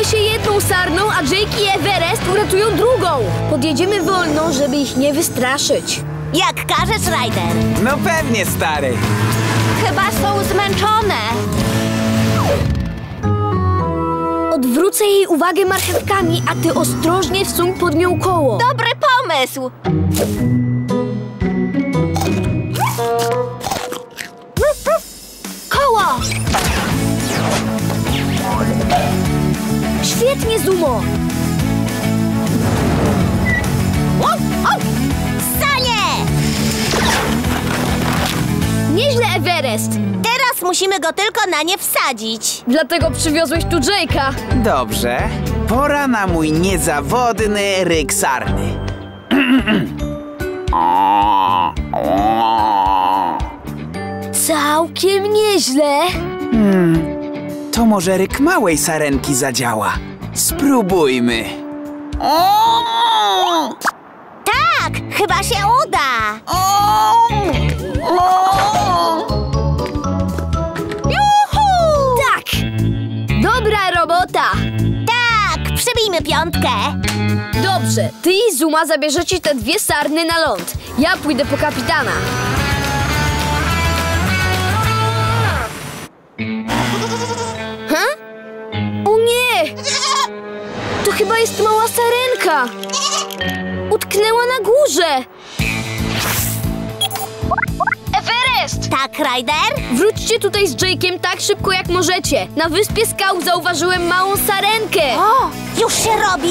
się jedną sarną, a Jake i Everest uratują drugą. Podjedziemy wolno, żeby ich nie wystraszyć. Jak każesz, Ryder. No pewnie, stary. Chyba są zmęczone. Odwrócę jej uwagę marchewkami, a ty ostrożnie wsuń pod nią koło. Dobry pomysł. Koło! Świetnie, Zumo! Sanie! Nieźle, Everest! Teraz musimy go tylko na nie wsadzić. Dlatego przywiozłeś tu Jake'a. Dobrze. Pora na mój niezawodny ryk sarny. Całkiem nieźle. To może ryk małej sarenki zadziała. Spróbujmy. Tak, chyba się uda. Juhu! Tak! Dobra robota! Tak, przybijmy piątkę. Dobrze, ty i Zuma zabierzecie te dwie sarny na ląd. Ja pójdę po kapitana. O nie! To chyba jest mała sarenka. Utknęła na górze. Everest! Tak, Ryder? Wróćcie tutaj z Jake'iem tak szybko jak możecie. Na wyspie skał zauważyłem małą sarenkę. O, już się robi.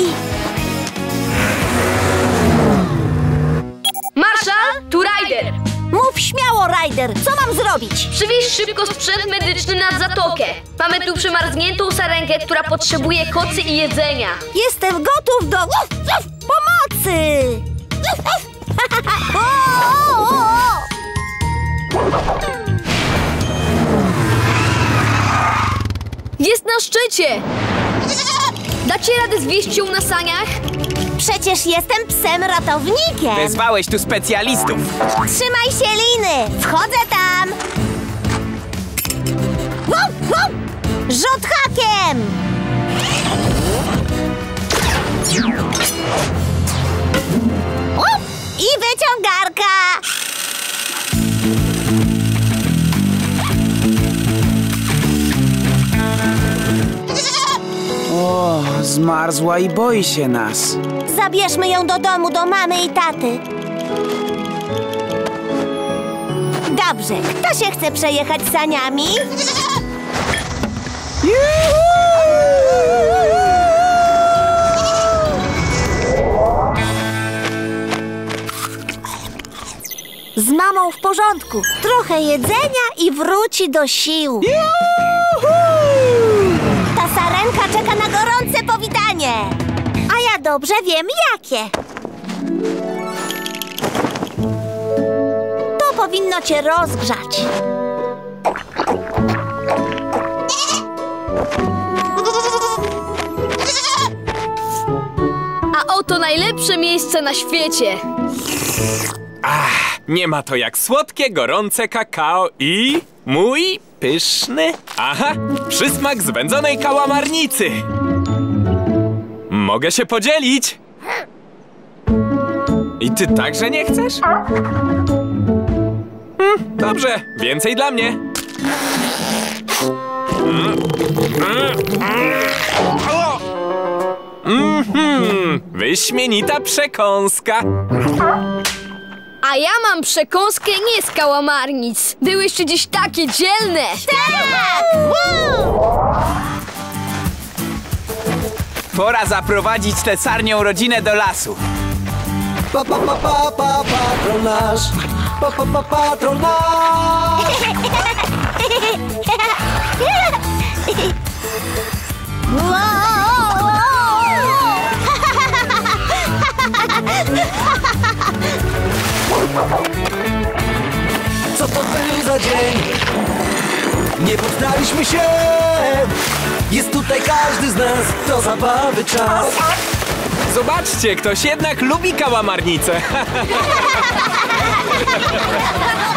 Marszal, tu Ryder. Mów śmiało, Ryder. Co mam zrobić? Przywieź szybko sprzęt medyczny nad zatokę. Mamy tu przemarzniętą sarenkę, która potrzebuje kocy i jedzenia. Jestem gotów do pomocy. Jest na szczycie! Dacie radę zwieść ją na saniach? Przecież jestem psem ratownikiem. Wezwałeś tu specjalistów. Trzymaj się liny. Wchodzę tam. Rzut hakiem. I wyciągarka. O, zmarzła i boi się nas. Zabierzmy ją do domu, do mamy i taty. Dobrze, kto się chce przejechać saniami? Z mamą w porządku. Trochę jedzenia i wróci do sił. Ta sarenka czeka na gorące powitanie. A ja dobrze wiem jakie. To powinno cię rozgrzać. A oto najlepsze miejsce na świecie. Nie ma to jak słodkie, gorące kakao i mój pyszny, przysmak zwędzonej kałamarnicy. Mogę się podzielić. I ty także nie chcesz? Dobrze, więcej dla mnie. Wyśmienita przekąska. A ja mam przekąskę nie z kałamarnic. Byłyście dziś takie dzielne. Tak! Pora zaprowadzić tę sarnią rodzinę do lasu. Patrol nasz. Patrol nasz. Co to był za dzień? Nie poddaliśmy się. Jest tutaj każdy z nas, to zabawy czas. Zobaczcie, ktoś jednak lubi kałamarnicę.